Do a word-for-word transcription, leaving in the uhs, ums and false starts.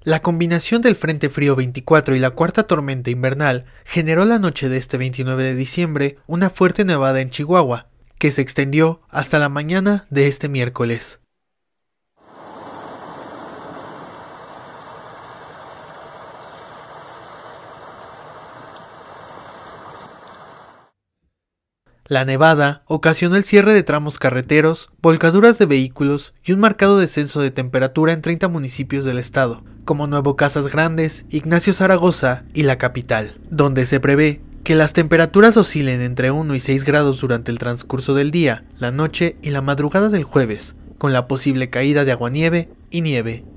La combinación del Frente Frío veinticuatro y la cuarta tormenta invernal generó la noche de este veintinueve de diciembre una fuerte nevada en Chihuahua, que se extendió hasta la mañana de este miércoles. La nevada ocasionó el cierre de tramos carreteros, volcaduras de vehículos y un marcado descenso de temperatura en treinta municipios del estado, como Nuevo Casas Grandes, Ignacio Zaragoza y la capital, donde se prevé que las temperaturas oscilen entre uno y seis grados durante el transcurso del día, la noche y la madrugada del jueves, con la posible caída de aguanieve y nieve.